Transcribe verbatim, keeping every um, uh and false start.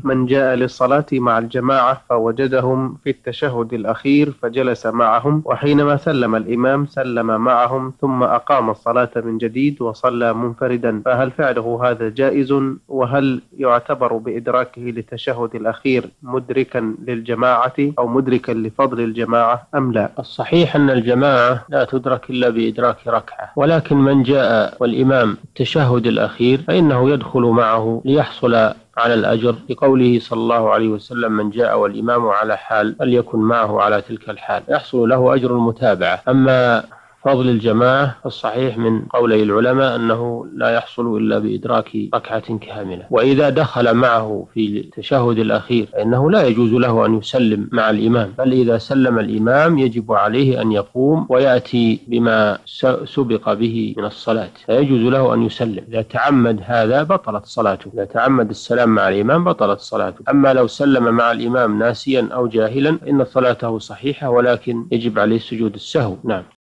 من جاء للصلاة مع الجماعة فوجدهم في التشهد الأخير فجلس معهم، وحينما سلم الإمام سلم معهم ثم أقام الصلاة من جديد وصلى منفردا، فهل فعله هذا جائز؟ وهل يعتبر بإدراكه للتشهد الأخير مدركا للجماعة أو مدركا لفضل الجماعة أم لا؟ الصحيح أن الجماعة لا تدرك إلا بإدراك ركعة، ولكن من جاء والإمام التشهد الأخير فإنه يدخل معه ليحصل على الأجر، لقوله صلى الله عليه وسلم: من جاء والإمام على حال فليكن معه على تلك الحال، يحصل له أجر المتابعة. أما فضل الجماعة فالصحيح من قولي العلماء أنه لا يحصل إلا بإدراك ركعة كاملة. وإذا دخل معه في التشهد الأخير فإنه لا يجوز له أن يسلم مع الإمام، بل إذا سلم الإمام يجب عليه أن يقوم ويأتي بما سبق به من الصلاة، فيجوز له أن يسلم. إذا تعمد هذا بطلت صلاته، إذا تعمد السلام مع الإمام بطلت صلاته. أما لو سلم مع الإمام ناسيا أو جاهلا فإن صلاته صحيحة، ولكن يجب عليه سجود السهو. نعم.